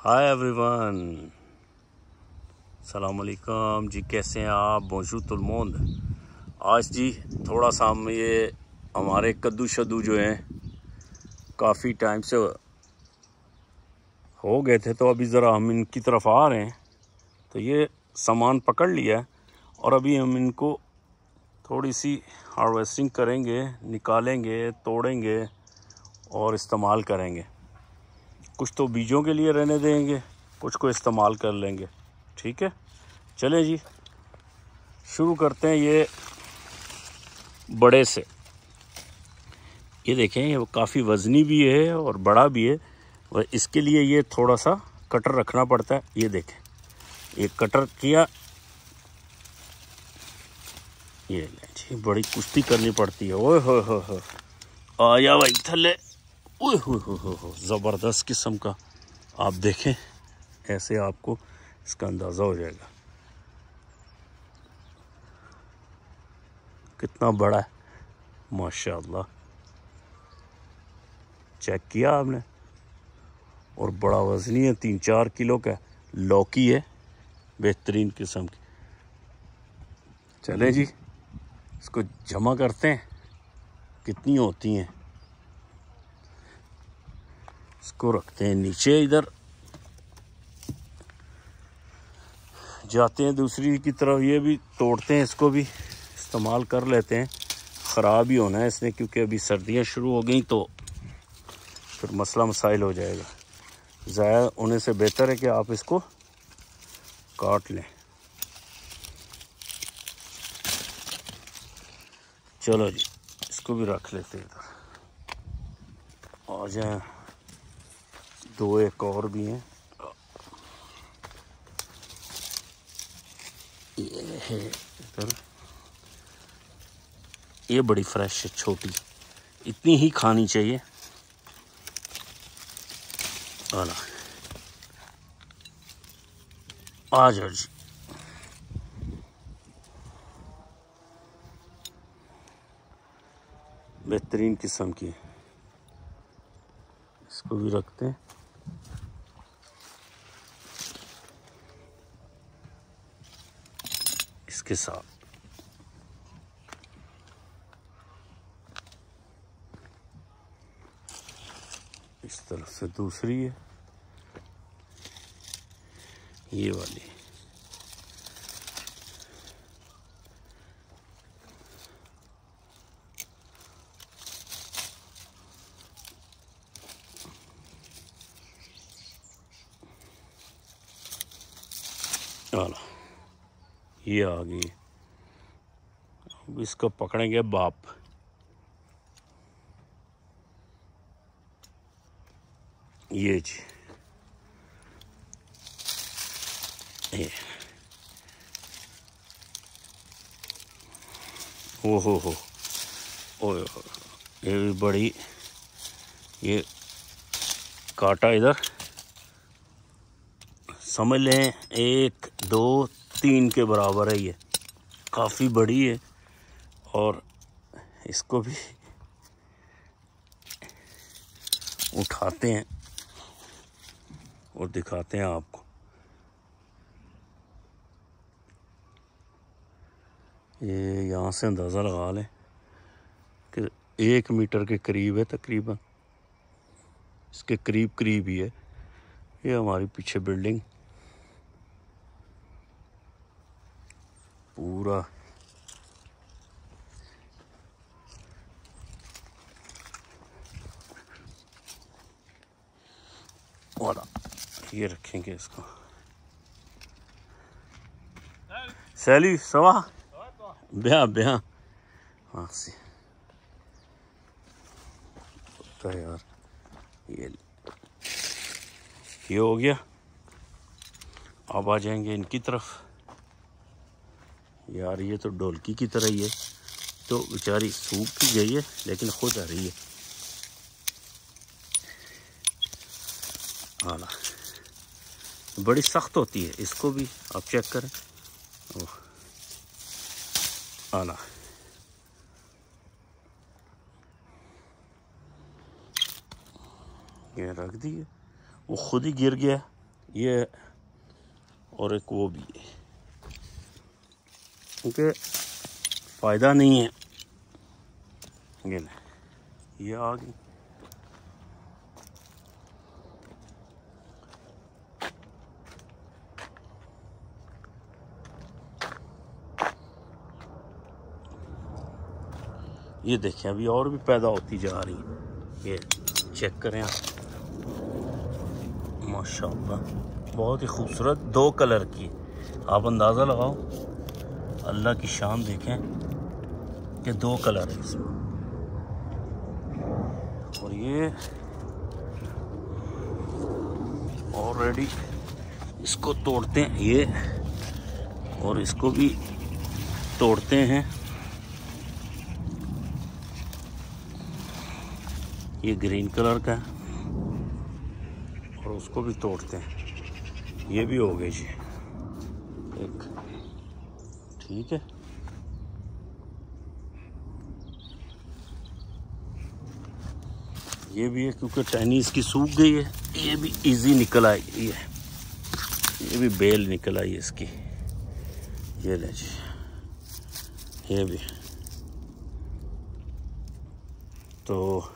Hi everyone, सलाम अलैकुम जी। कैसे हैं आप? बोंजूर तुल मोंद। आज जी थोड़ा सा हम ये हमारे कद्दू शद्दू जो हैं काफ़ी टाइम से हो गए थे, तो अभी ज़रा हम इनकी तरफ आ रहे हैं। तो ये सामान पकड़ लिया है और अभी हम इनको थोड़ी सी हार्वेस्टिंग करेंगे, निकालेंगे, तोड़ेंगे और इस्तेमाल करेंगे। कुछ तो बीजों के लिए रहने देंगे, कुछ को इस्तेमाल कर लेंगे। ठीक है, चलें जी शुरू करते हैं। ये बड़े से, ये देखें, ये काफ़ी वज़नी भी है और बड़ा भी है, और इसके लिए ये थोड़ा सा कटर रखना पड़ता है। ये देखें, ये कटर किया, ये जी बड़ी कुश्ती करनी पड़ती है। ओए हो आया भाई थल्ले, ओए हो ज़बरदस्त किस्म का। आप देखें, ऐसे आपको इसका अंदाज़ा हो जाएगा कितना बड़ा है। माशाअल्लाह, चेक किया आपने? और बड़ा वज़नी है, 3-4 किलो का लौकी है, बेहतरीन किस्म की। चलें जी इसको जमा करते हैं, कितनी होती हैं। इसको रखते हैं नीचे, इधर जाते हैं दूसरी की तरफ। ये भी तोड़ते हैं, इसको भी इस्तेमाल कर लेते हैं। ख़राब ही होना है इसने, क्योंकि अभी सर्दियां शुरू हो गई तो फिर मसला मसाइल हो जाएगा। ज़ाया होने से बेहतर है कि आप इसको काट लें। चलो जी इसको भी रख लेते हैं इधर। आ जाए, दो एक और भी हैं। ये है इधर, ये बड़ी फ्रेश है, छोटी, इतनी ही खानी चाहिए। आला आ जाओ जी। बेहतरीन किस्म की, इसको भी रखते हैं। इसके साथ इस तरफ से दूसरी है, ये वाली। आला ये आ गई। अब इसको पकड़ेंगे बाप। ये जी, ये हो ओए हो, ये भी बड़ी। ये काटा इधर समझ लें 1 2 3 के बराबर है। ये काफ़ी बड़ी है और इसको भी उठाते हैं और दिखाते हैं आपको। ये यहाँ से अंदाज़ा लगा लें कि 1 मीटर के करीब है तकरीबन, इसके करीब करीब ही है। ये हमारी पीछे बिल्डिंग पूरा वाला, ये रखेंगे इसको। सैली सवा ब्याह ब्याह हाँ से तो यार, ये हो गया। अब आ जाएंगे इनकी तरफ। यार ये तो ढोलकी की तरह ही है, तो बेचारी सूख भी गई है लेकिन खुद आ रही है। आला बड़ी सख्त होती है, इसको भी आप चेक करें। ओह आला, ये रख दिए, वो खुद ही गिर गया। ये और एक वो भी है, क्योंकि फ़ायदा नहीं है। ये आ गई। ये देखें अभी और भी पैदा होती जा रही है। ये चेक करें आप, माशाल्लाह बहुत ही खूबसूरत 2 कलर की। आप अंदाज़ा लगाओ, अल्लाह की शान देखें कि 2 कलर है इसमें। और ये ऑलरेडी इसको तोड़ते हैं ये, और इसको भी तोड़ते हैं। ये ग्रीन कलर का है और उसको भी तोड़ते हैं। ये भी हो गई जी एक, ठीक है। ये भी है क्योंकि टहनी इसकी सूख गई है। ये भी इजी निकल आई, ये भी बेल निकल आई इसकी। ये ले जी, ये भी तो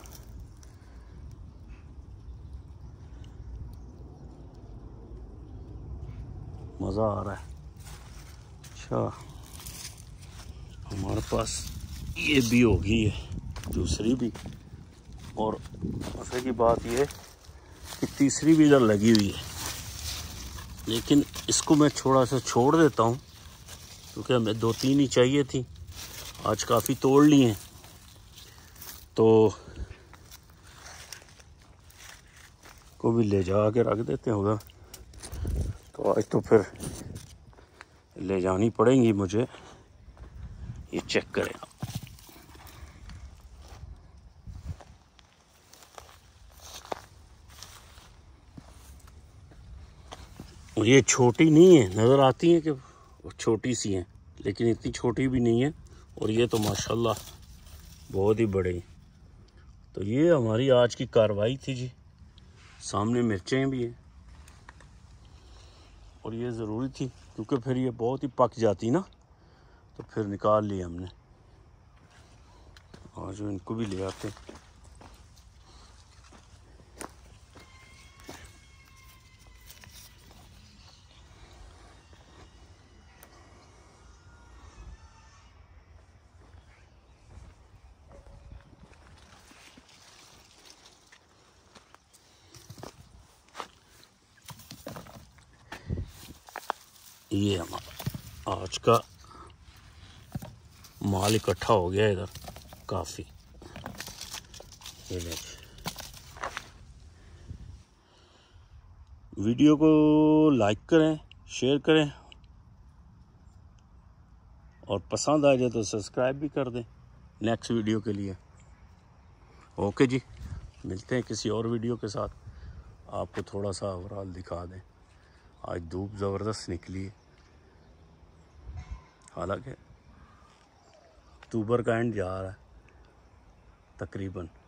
मज़ा आ रहा है। अच्छा, हमारे पास ये भी होगी है दूसरी भी, और मजे की बात ये कि तीसरी भी इधर लगी हुई है, लेकिन इसको मैं थोड़ा सा छोड़ देता हूँ क्योंकि हमें 2-3 ही चाहिए थी। आज काफ़ी तोड़ ली हैं, तो को भी ले जा के रख देते हैं उधर। तो आज तो फिर ले जानी पड़ेंगी मुझे। ये चेक करें आप, ये छोटी नहीं है, नज़र आती है कि वो छोटी सी हैं, लेकिन इतनी छोटी भी नहीं है। और ये तो माशाल्लाह बहुत ही बड़े। तो ये हमारी आज की कार्रवाई थी जी। सामने मिर्चें भी हैं, और ये ज़रूरी थी क्योंकि फिर ये बहुत ही पक जाती ना, तो फिर निकाल लिया हमने। और जो इनको भी ले आते। ये हमारा आज का माल इकट्ठा हो गया इधर काफ़ी। ये वीडियो को लाइक करें, शेयर करें, और पसंद आ जाए तो सब्सक्राइब भी कर दें नेक्स्ट वीडियो के लिए। ओके जी, मिलते हैं किसी और वीडियो के साथ। आपको थोड़ा सा ओवरऑल दिखा दें। आज धूप ज़बरदस्त निकली है, हालांकि अक्टूबर का एंड जा रहा है तकरीबन।